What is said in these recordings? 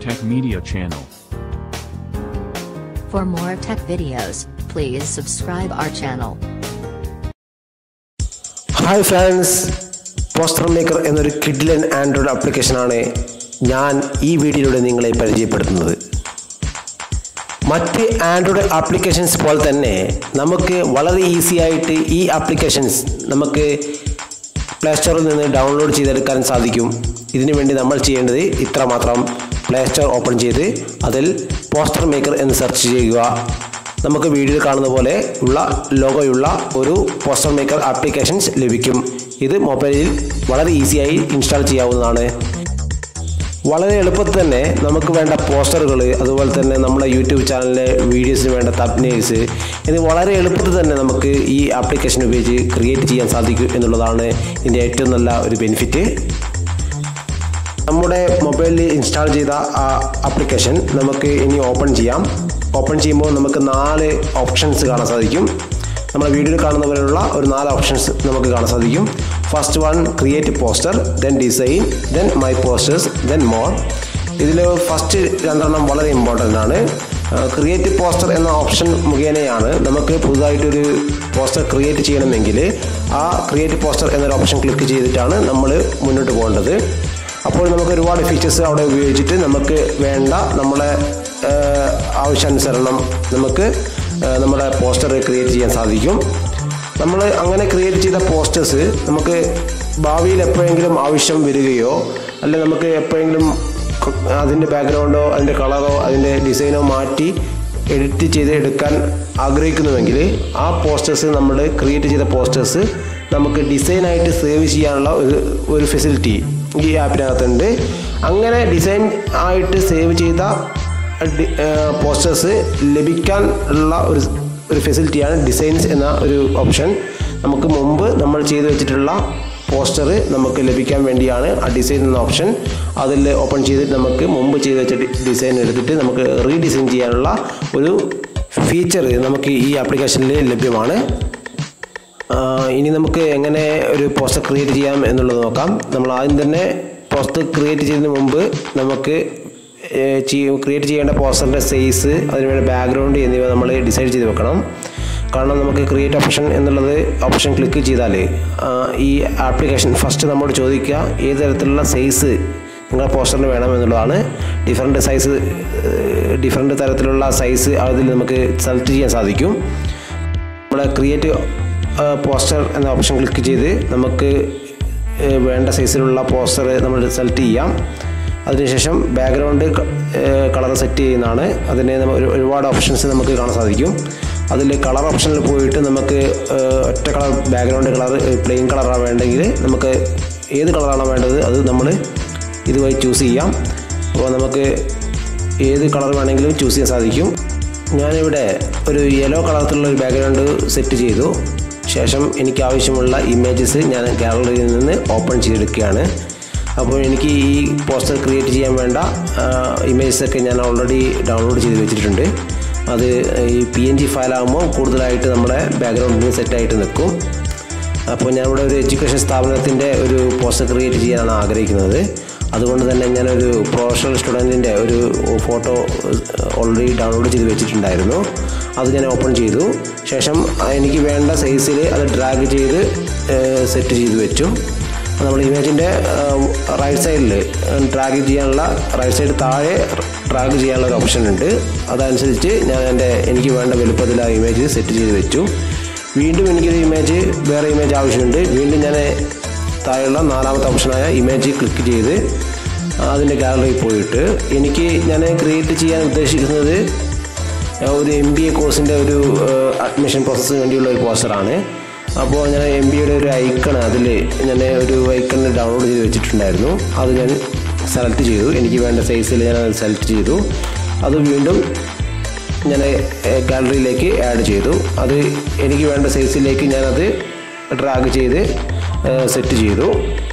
Tech Media channel. For more tech videos, please subscribe our channel. Hi friends, Poster Maker എന്നൊരു കിഡ്ലൻ Android ആപ്ലിക്കേഷനാണ് ഞാൻ ഈ വീഡിയോയിലൂടെ നിങ്ങളെ പരിചയപ്പെടുത്തുന്നത്. മറ്റ് ആൻഡ്രോയിഡ് ആപ്ലിക്കേഷൻസ് പോലെ തന്നെ നമുക്ക് വളരെ ഈസി ആയിട്ട് ഈ ആപ്ലിക്കേഷൻസ് നമുക്ക് പ്ലേ സ്റ്റോറിൽ നിന്ന് ഡൗൺലോഡ് ചെയ്തെടുക്കാൻ സാധിക്കും. ഇതിനു വേണ്ടി നമ്മൾ ചെയ്യേണ്ടത് ഇത്രമാത്രം: പ്ലേ സ്റ്റോർ ഓപ്പൺ ചെയ്ത് അതിൽ പോസ്റ്റർ മേക്കർ എന്ന് സെർച്ച് ചെയ്യുക. നമുക്ക് വീഡിയോയിൽ കാണുന്ന പോലെ ഉള്ള ലോഗോയുള്ള ഒരു പോസ്റ്റർ മേക്കർ ആപ്ലിക്കേഷൻസ് ലഭിക്കും. ഇത് മൊബൈലിൽ വളരെ ഈസിയായി ഇൻസ്റ്റാൾ ചെയ്യാവുന്നതാണ്. വളരെ എളുപ്പത്തിൽ തന്നെ നമുക്ക് വേണ്ട പോസ്റ്ററുകൾ, അതുപോലെ തന്നെ നമ്മുടെ യൂട്യൂബ് ചാനലിലെ വീഡിയോസിന് വേണ്ട തംബ്നെയിൽസ്, ഇത് വളരെ എളുപ്പത്തിൽ തന്നെ നമുക്ക് ഈ ആപ്ലിക്കേഷൻ ഉപയോഗിച്ച് ക്രിയേറ്റ് ചെയ്യാൻ സാധിക്കും എന്നുള്ളതാണ് ഇതിൻ്റെ ഏറ്റവും നല്ല ഒരു ബെനിഫിറ്റ്. നമ്മുടെ മൊബൈലിൽ ഇൻസ്റ്റാൾ ചെയ്ത ആ ആപ്ലിക്കേഷൻ നമുക്ക് ഇനി ഓപ്പൺ ചെയ്യാം. ഓപ്പൺ ചെയ്യുമ്പോൾ നമുക്ക് 4 ഓപ്ഷൻസ് കാണാൻ സാധിക്കും. നമ്മുടെ വീഡിയോയിൽ കാണുന്ന പോലെയുള്ള ഒരു 4 ഓപ്ഷൻസ് നമുക്ക് കാണാൻ സാധിക്കും. First one create poster, then design, then my posters, then more. ഇതിൽ ഫസ്റ്റ് 2 വളരെ ഇമ്പോർട്ടൻ്റ് ആണ്. ക്രിയേറ്റ് പോസ്റ്റർ എന്ന ഓപ്ഷൻ മുഖേനയാണ് നമുക്ക് പുതുതായിട്ടൊരു പോസ്റ്റർ ക്രിയേറ്റ് ചെയ്യണമെങ്കിൽ ആ ക്രിയേറ്റ് പോസ്റ്റർ എന്നൊരു ഓപ്ഷൻ ക്ലിക്ക് ചെയ്തിട്ടാണ് നമ്മൾ മുന്നോട്ട് പോകേണ്ടത്. അപ്പോൾ നമുക്ക് ഒരുപാട് ഫീച്ചേഴ്സ് അവിടെ ഉപയോഗിച്ചിട്ട് നമുക്ക് വേണ്ട നമ്മുടെ ആവശ്യാനുസരണം നമുക്ക് നമ്മുടെ പോസ്റ്റർ ക്രിയേറ്റ് ചെയ്യാൻ സാധിക്കും. നമ്മൾ അങ്ങനെ ക്രിയേറ്റ് ചെയ്ത പോസ്റ്റേഴ്സ് നമുക്ക് ഭാവിയിൽ എപ്പോഴെങ്കിലും ആവശ്യം വരികയോ അല്ലെങ്കിൽ നമുക്ക് എപ്പോഴെങ്കിലും അതിൻ്റെ ബാക്ക്ഗ്രൗണ്ടോ അതിൻ്റെ കളറോ അതിൻ്റെ ഡിസൈനോ മാറ്റി എഡിറ്റ് ചെയ്ത് എടുക്കാൻ ആഗ്രഹിക്കുന്നുവെങ്കിൽ ആ പോസ്റ്റേഴ്സ്, നമ്മൾ ക്രിയേറ്റ് ചെയ്ത പോസ്റ്റേഴ്സ് നമുക്ക് ഡിസൈനായിട്ട് സേവ് ചെയ്യാനുള്ള ഒരു ഫെസിലിറ്റി ഈ ആപ്പിനകത്തുണ്ട്. അങ്ങനെ ഡിസൈൻ ആയിട്ട് സേവ് ചെയ്ത പോസ്റ്റേഴ്സ് ലഭിക്കാൻ ഉള്ള ഒരു ഫെസിലിറ്റിയാണ് ഡിസൈൻസ് എന്ന ഒരു ഓപ്ഷൻ. നമുക്ക് മുമ്പ് നമ്മൾ ചെയ്തു വെച്ചിട്ടുള്ള പോസ്റ്റർ നമുക്ക് ലഭിക്കാൻ വേണ്ടിയാണ് ആ ഡിസൈൻ എന്ന ഓപ്ഷൻ. അതിൽ ഓപ്പൺ ചെയ്തിട്ട് നമുക്ക് മുമ്പ് ചെയ്തു വെച്ച ഡിസൈൻ എടുത്തിട്ട് നമുക്ക് റീഡിസൈൻ ചെയ്യാനുള്ള ഒരു ഫീച്ചർ നമുക്ക് ഈ ആപ്ലിക്കേഷനിൽ ലഭ്യമാണ്. ഇനി നമുക്ക് എങ്ങനെ ഒരു പോസ്റ്റർ ക്രിയേറ്റ് ചെയ്യാം എന്നുള്ളത് നോക്കാം. നമ്മൾ ആദ്യം തന്നെ പോസ്റ്റർ ക്രിയേറ്റ് ചെയ്യുന്നതിന് മുമ്പ് നമുക്ക് ക്രിയേറ്റ് ചെയ്യേണ്ട പോസ്റ്ററിൻ്റെ സൈസ്, അതിനുവേണ്ട ബാക്ക്ഗ്രൗണ്ട് എന്നിവ നമ്മൾ ഡിസൈഡ് ചെയ്ത് വെക്കണം. കാരണം നമുക്ക് ക്രിയേറ്റ് ഓപ്ഷൻ എന്നുള്ളത് ഓപ്ഷൻ ക്ലിക്ക് ചെയ്താൽ ഈ ആപ്ലിക്കേഷൻ ഫസ്റ്റ് നമ്മോട് ചോദിക്കുക ഏത് തരത്തിലുള്ള സൈസ് നിങ്ങളുടെ പോസ്റ്ററിന് വേണം എന്നുള്ളതാണ്. ഡിഫറെൻറ്റ് തരത്തിലുള്ള സൈസ് അതിൽ നമുക്ക് സെലക്ട് ചെയ്യാൻ സാധിക്കും. നമ്മൾ ക്രിയേറ്റ് പോസ്റ്റർ എന്ന ഓപ്ഷൻ ക്ലിക്ക് ചെയ്ത് നമുക്ക് വേണ്ട സൈസിലുള്ള പോസ്റ്റർ നമ്മൾ സെലക്ട് ചെയ്യാം. അതിനുശേഷം ബാക്ക്ഗ്രൗണ്ട് കളർ സെറ്റ് ചെയ്യുന്നതാണ്. അതിന് ഒരുപാട് ഓപ്ഷൻസ് നമുക്ക് കാണാൻ സാധിക്കും. അതിൽ കളർ ഓപ്ഷനിൽ പോയിട്ട് നമുക്ക് ഒറ്റ കളർ ബാക്ക്ഗ്രൗണ്ട് കളർ പ്ലെയിൻ കളറാണ് വേണ്ടെങ്കിൽ നമുക്ക് ഏത് കളറാണോ വേണ്ടത് അത് നമ്മൾ ഇതുവഴി ചൂസ് ചെയ്യാം. അപ്പോൾ നമുക്ക് ഏത് കളർ വേണമെങ്കിലും ചൂസ് ചെയ്യാൻ സാധിക്കും. ഞാനിവിടെ ഒരു യെല്ലോ കളറിലുള്ള ഒരു ബാക്ക്ഗ്രൗണ്ട് സെറ്റ് ചെയ്തു. ശേഷം എനിക്ക് ആവശ്യമുള്ള ഇമേജസ് ഞാൻ ഗാലറിയിൽ നിന്ന് ഓപ്പൺ ചെയ്തെടുക്കുകയാണ്. അപ്പോൾ എനിക്ക് ഈ പോസ്റ്റർ ക്രിയേറ്റ് ചെയ്യാൻ വേണ്ട ഇമേജസൊക്കെ ഞാൻ ഓൾറെഡി ഡൗൺലോഡ് ചെയ്ത് വെച്ചിട്ടുണ്ട്. അത് ഈ PNG ഫയലാകുമ്പോൾ കൂടുതലായിട്ട് നമ്മുടെ ബാക്ക്ഗ്രൗണ്ടിന് സെറ്റായിട്ട് നിൽക്കും. അപ്പോൾ ഞാനിവിടെ ഒരു എഡ്യൂക്കേഷൻ സ്ഥാപനത്തിൻ്റെ ഒരു പോസ്റ്റർ ക്രിയേറ്റ് ചെയ്യാനാണ് ആഗ്രഹിക്കുന്നത്. അതുകൊണ്ട് തന്നെ ഞാനൊരു പ്രൊഫഷണൽ സ്റ്റുഡൻറ്റിൻ്റെ ഒരു ഫോട്ടോ ഓൾറെഡി ഡൗൺലോഡ് ചെയ്ത് വെച്ചിട്ടുണ്ടായിരുന്നു. അത് ഞാൻ ഓപ്പൺ ചെയ്തു. ശേഷം എനിക്ക് വേണ്ട സൈസിൽ അത് ഡ്രാഗ് ചെയ്ത് സെറ്റ് ചെയ്ത് വെച്ചു. നമ്മൾ ഇമേജിൻ്റെ റൈറ്റ് സൈഡിൽ ഡ്രാഗ് ചെയ്യാനുള്ള, റൈറ്റ് സൈഡ് താഴെ ഡ്രാഗ് ചെയ്യാനുള്ള ഒരു ഓപ്ഷൻ ഉണ്ട്. അതനുസരിച്ച് ഞാൻ എനിക്ക് വേണ്ട വലുപ്പത്തിൽ ആ ഇമേജ് സെറ്റ് ചെയ്ത് വെച്ചു. വീണ്ടും എനിക്കൊരു വേറെ ഇമേജ് ആവശ്യമുണ്ട്. വീണ്ടും ഞാൻ താഴെയുള്ള 4ാമത്തെ ഓപ്ഷനായ ഇമേജ് ക്ലിക്ക് ചെയ്ത് അതിൻ്റെ ഗാലറിയിൽ പോയിട്ട് ഞാൻ ക്രിയേറ്റ് ചെയ്യാൻ ഉദ്ദേശിക്കുന്നത് ഒരു MBA കോഴ്സിൻ്റെ ഒരു അഡ്മിഷൻ പ്രോസസ്സിന് വേണ്ടിയുള്ള ഒരു പോസ്റ്ററാണ്. അപ്പോൾ ഞാൻ MBAയുടെ ഒരു ഐക്കൺ, അതിൽ ഞാൻ ഒരു ഐക്കൺ ഡൗൺലോഡ് ചെയ്ത് വെച്ചിട്ടുണ്ടായിരുന്നു. അത് ഞാൻ സെലക്ട് ചെയ്തു. എനിക്ക് വേണ്ട സൈസിൽ ഞാൻ അത് സെലക്ട് ചെയ്തു. അത് വീണ്ടും ഞാൻ ഗാലറിയിലേക്ക് ആഡ് ചെയ്തു. അത് എനിക്ക് വേണ്ട സൈസിലേക്ക് ഞാനത് ഡ്രാഗ് ചെയ്ത് സെറ്റ് ചെയ്തു.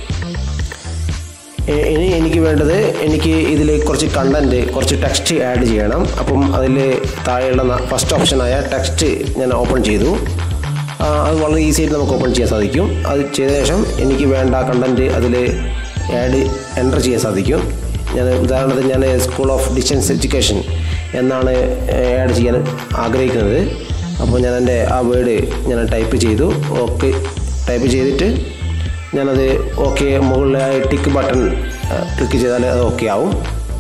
ഇനി എനിക്ക് വേണ്ടത്, എനിക്ക് ഇതിൽ കുറച്ച് കണ്ടൻറ്റ്, കുറച്ച് ടെക്സ്റ്റ് ആഡ് ചെയ്യണം. അപ്പം അതിൽ താഴെയുള്ള ഫസ്റ്റ് ഓപ്ഷനായ ടെക്സ്റ്റ് ഞാൻ ഓപ്പൺ ചെയ്തു. അത് വളരെ ഈസി ആയിട്ട് നമുക്ക് ഓപ്പൺ ചെയ്യാൻ സാധിക്കും. അത് ചെയ്ത ശേഷം എനിക്ക് വേണ്ട കണ്ടൻറ്റ് അതിൽ എൻ്റർ ചെയ്യാൻ സാധിക്കും. ഞാൻ ഉദാഹരണത്തിന് ഞാൻ സ്കൂൾ ഓഫ് ഡിസ്റ്റൻസ് എഡ്യൂക്കേഷൻ എന്നാണ് ആഡ് ചെയ്യാൻ ആഗ്രഹിക്കുന്നത്. അപ്പോൾ ഞാൻ എൻ്റെ ആ വേർഡ് ഞാൻ ടൈപ്പ് ചെയ്തു. ഓക്കെ ടൈപ്പ് ചെയ്തിട്ട് ഞാനത് ഓക്കെ മുകളിലായി ടിക്ക് ബട്ടൺ ക്ലിക്ക് ചെയ്താൽ അത് ഓക്കെ ആവും.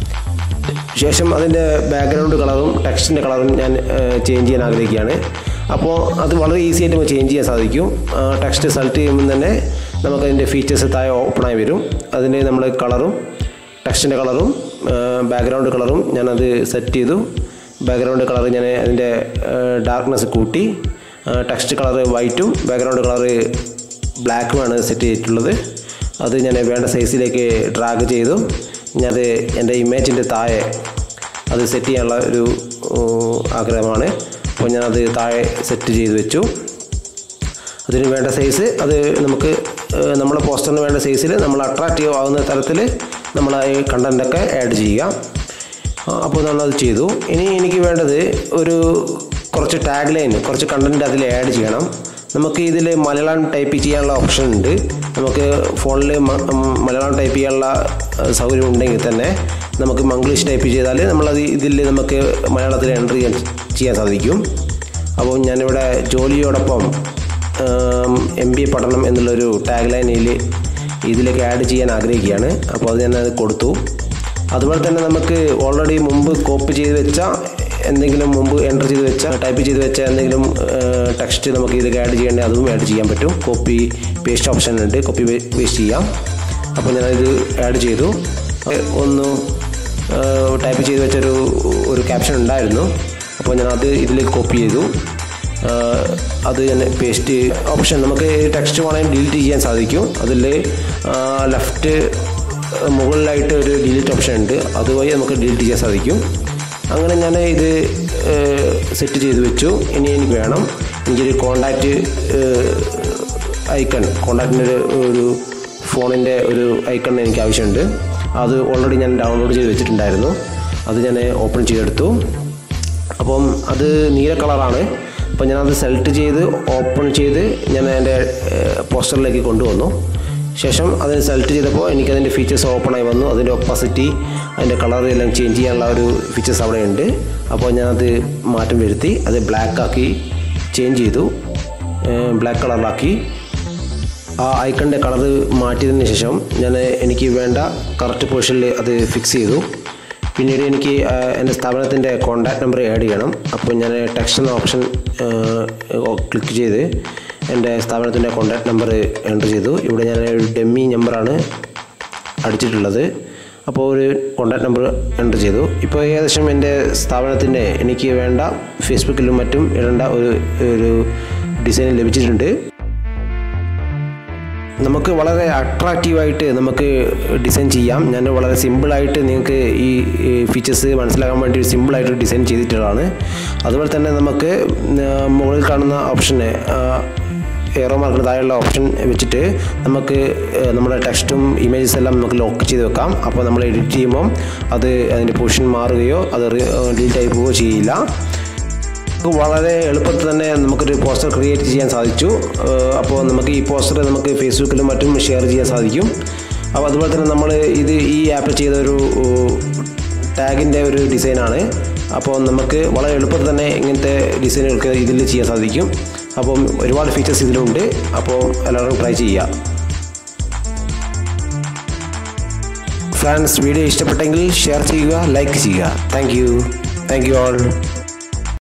ശേഷം അതിൻ്റെ ബാക്ക്ഗ്രൗണ്ട് കളറും ടെക്സ്റ്റിൻ്റെ കളറും ഞാൻ ചേഞ്ച് ചെയ്യാൻ ആഗ്രഹിക്കുകയാണ്. അപ്പോൾ അത് വളരെ ഈസി ആയിട്ട് നമുക്ക് ചേഞ്ച് ചെയ്യാൻ സാധിക്കും. ടെക്സ്റ്റ് സെലക്ട് ചെയ്യുമ്പോൾ തന്നെ നമുക്കതിൻ്റെ ഫീച്ചേഴ്സ് താഴെ ഓപ്പണായി വരും. അതിൻ്റെ നമ്മൾ കളറും ടെക്സ്റ്റിൻ്റെ കളറും ബാക്ക്ഗ്രൗണ്ട് കളറും ഞാനത് സെറ്റ് ചെയ്തു. ബാക്ക്ഗ്രൗണ്ട് കളർ ഞാൻ അതിൻ്റെ ഡാർക്ക്നെസ് കൂട്ടി. ടെക്സ്റ്റ് കളർ വൈറ്റും ബാക്ക്ഗ്രൗണ്ട് കളർ ബ്ലാക്കുമാണ് സെറ്റ് ചെയ്തിട്ടുള്ളത്. അത് ഞാൻ വേണ്ട സൈസിലേക്ക് ഡ്രാഗ് ചെയ്തു. ഞാനത് എൻ്റെ ഇമേജിൻ്റെ താഴെ അത് സെറ്റ് ചെയ്യാനുള്ള ഒരു ആഗ്രഹമാണ്. അപ്പോൾ ഞാനത് താഴെ സെറ്റ് ചെയ്ത് വെച്ചു. അതിന് വേണ്ട സൈസ് അത് നമുക്ക് നമ്മുടെ പോസ്റ്ററിന് വേണ്ട സൈസിൽ നമ്മൾ അട്രാക്റ്റീവ് ആകുന്ന തരത്തിൽ നമ്മൾ ഈ കണ്ടൻറ്റൊക്കെ ആഡ് ചെയ്യുക. അപ്പോൾ നമ്മളത് ചെയ്തു. ഇനി എനിക്ക് വേണ്ടത് കുറച്ച് ടാഗ് ലൈൻ, കുറച്ച് കണ്ടൻറ്റ് അതിൽ ആഡ് ചെയ്യണം. നമുക്ക് ഇതിൽ മലയാളം ടൈപ്പ് ചെയ്യാനുള്ള ഓപ്ഷൻ ഉണ്ട്. നമുക്ക് ഫോണിൽ മലയാളം ടൈപ്പ് ചെയ്യാനുള്ള സൗകര്യം ഉണ്ടെങ്കിൽ തന്നെ നമുക്ക് മംഗ്ലീഷ് ടൈപ്പ് ചെയ്താൽ നമ്മളത് ഇതിൽ നമുക്ക് മലയാളത്തിൽ എൻ്റർ ചെയ്യാൻ സാധിക്കും. അപ്പോൾ ഞാനിവിടെ ജോലിയോടൊപ്പം MBA പഠനം എന്നുള്ളൊരു ടാഗ് ലൈനിൽ ഇതിലേക്ക് ആഡ് ചെയ്യാൻ ആഗ്രഹിക്കുകയാണ്. അപ്പോൾ അത് ഞാനത് കൊടുത്തു. അതുപോലെ തന്നെ നമുക്ക് ഓൾറെഡി മുമ്പ് കോപ്പി ചെയ്ത് വെച്ച എന്തെങ്കിലും മുമ്പ് എൻ്റർ ചെയ്ത് വെച്ച ടൈപ്പ് ചെയ്ത് വെച്ച എന്തെങ്കിലും ടെക്സ്റ്റ് നമുക്ക് ഇതിലേക്ക് ആഡ് ചെയ്യേണ്ടത് അതും ആഡ് ചെയ്യാൻ പറ്റും. കോപ്പി പേസ്റ്റ് ഓപ്ഷൻ ഉണ്ട്, കോപ്പി പേസ്റ്റ് ചെയ്യാം. അപ്പോൾ ഞാനത് ആഡ് ചെയ്തു. ഒന്ന് ടൈപ്പ് ചെയ്ത് വെച്ചൊരു ക്യാപ്ഷൻ ഉണ്ടായിരുന്നു. അപ്പോൾ ഞാനത് ഇതിലേക്ക് കോപ്പി ചെയ്തു. അത് ഞാൻ പേസ്റ്റ് ഓപ്ഷൻ നമുക്ക് ടെക്സ്റ്റ് വേണമെങ്കിൽ ഡിലീറ്റ് ചെയ്യാൻ സാധിക്കും. അതിൽ ലെഫ്റ്റ് മുകളിലായിട്ട് ഒരു ഡിലീറ്റ് ഓപ്ഷൻ ഉണ്ട്, അതുവഴി നമുക്ക് ഡിലീറ്റ് ചെയ്യാൻ സാധിക്കും. അങ്ങനെ ഞാൻ ഇത് സെറ്റ് ചെയ്ത് വെച്ചു. ഇനി എനിക്ക് വേണം, എനിക്കൊരു കോണ്ടാക്റ്റ് ഐക്കൺ, കോണ്ടാക്റ്റിൻ്റെ ഒരു ഫോണിൻ്റെ ഒരു ഐക്കൺ എനിക്ക് ആവശ്യമുണ്ട്. അത് ഓൾറെഡി ഞാൻ ഡൗൺലോഡ് ചെയ്ത് വെച്ചിട്ടുണ്ടായിരുന്നു. അത് ഞാൻ ഓപ്പൺ ചെയ്തെടുത്തു. അപ്പം അത് നീല കളറാണ്. അപ്പോൾ ഞാനത് സെലക്ട് ചെയ്ത് ഓപ്പൺ ചെയ്ത് ഞാൻ എൻ്റെ പോസ്റ്ററിലേക്ക് കൊണ്ടുവന്നു. ശേഷം അതിന് സെലക്ട് ചെയ്തപ്പോൾ എനിക്കതിൻ്റെ ഫീച്ചേഴ്സ് ഓപ്പണായി വന്നു. അതിൻ്റെ ഒപ്പാസിറ്റി, അതിൻ്റെ കളർ എല്ലാം ചേഞ്ച് ചെയ്യാനുള്ള ഒരു ഫീച്ചേഴ്സ് അവിടെ ഉണ്ട്. അപ്പോൾ ഞാനത് മാറ്റം വരുത്തി അത് ബ്ലാക്കാക്കി ചേഞ്ച് ചെയ്തു, ബ്ലാക്ക് കളറിലാക്കി. ആ ഐക്കണിൻ്റെ കളർ മാറ്റിയതിന് ശേഷം എനിക്ക് വേണ്ട കറക്റ്റ് പൊസിഷനിൽ അത് ഫിക്സ് ചെയ്തു. പിന്നീട് എനിക്ക് എൻ്റെ സ്ഥാപനത്തിൻ്റെ കോൺടാക്റ്റ് നമ്പർ ആഡ് ചെയ്യണം. അപ്പോൾ ഞാൻ ടെക്സ്റ്റ് എന്ന ഓപ്ഷൻ ക്ലിക്ക് ചെയ്ത് എൻ്റെ സ്ഥാപനത്തിൻ്റെ കോൺടാക്റ്റ് നമ്പർ എൻ്റർ ചെയ്തു. ഇവിടെ ഞാൻ ഒരു ഡെമ്മി നമ്പറാണ് അടിച്ചിട്ടുള്ളത്. അപ്പോൾ ഒരു കോൺടാക്റ്റ് നമ്പർ എൻ്റർ ചെയ്തു. ഇപ്പോൾ ഏകദേശം എൻ്റെ സ്ഥാപനത്തിൻ്റെ എനിക്ക് വേണ്ട ഫേസ്ബുക്കിലും മറ്റും ഇടേണ്ട ഒരു ഡിസൈൻ ലഭിച്ചിട്ടുണ്ട്. നമുക്ക് വളരെ അട്രാക്റ്റീവായിട്ട് നമുക്ക് ഡിസൈൻ ചെയ്യാം. ഞാൻ വളരെ സിമ്പിളായിട്ട് നിങ്ങൾക്ക് ഈ ഫീച്ചേഴ്സ് മനസ്സിലാക്കാൻ വേണ്ടി സിമ്പിളായിട്ട് ഡിസൈൻ ചെയ്തിട്ടുള്ളതാണ്. അതുപോലെ തന്നെ നമുക്ക് മുകളിൽ കാണുന്ന ഓപ്ഷന് എറോ മാർക്കിന് താഴെയുള്ള ഓപ്ഷൻ വെച്ചിട്ട് നമുക്ക് നമ്മുടെ ടെക്സ്റ്റും ഇമേജസ് എല്ലാം നമുക്ക് ലോക്ക് ചെയ്ത് വെക്കാം. അപ്പോൾ നമ്മൾ എഡിറ്റ് ചെയ്യുമ്പം അത് അതിൻ്റെ പൊസിഷൻ മാറുകയോ അത് ഡിലീറ്റ് ആയി പോവുകയോ ചെയ്യില്ല. വളരെ എളുപ്പത്തിൽ തന്നെ നമുക്കൊരു പോസ്റ്റർ ക്രിയേറ്റ് ചെയ്യാൻ സാധിച്ചു. അപ്പോൾ നമുക്ക് ഈ പോസ്റ്റർ നമുക്ക് ഫേസ്ബുക്കിലും മറ്റും ഷെയർ ചെയ്യാൻ സാധിക്കും. അപ്പോൾ അതുപോലെ തന്നെ നമ്മൾ ഈ ആപ്പിൽ ചെയ്ത ഒരു ടാഗിൻ്റെ ഒരു ഡിസൈനാണ്. അപ്പോൾ നമുക്ക് വളരെ എളുപ്പത്തിൽ തന്നെ ഇങ്ങനത്തെ ഡിസൈനുകൾക്ക് ഇതിൽ ചെയ്യാൻ സാധിക്കും. അപ്പം ഒരുപാട് ഫീച്ചേഴ്സ് ഇതിലുണ്ട്. അപ്പോൾ എല്ലാവരും ട്രൈ ചെയ്യുക. ഫ്രണ്ട്സ്, വീഡിയോ ഇഷ്ടപ്പെട്ടെങ്കിൽ ഷെയർ ചെയ്യുക, ലൈക്ക് ചെയ്യുക. Thank you all.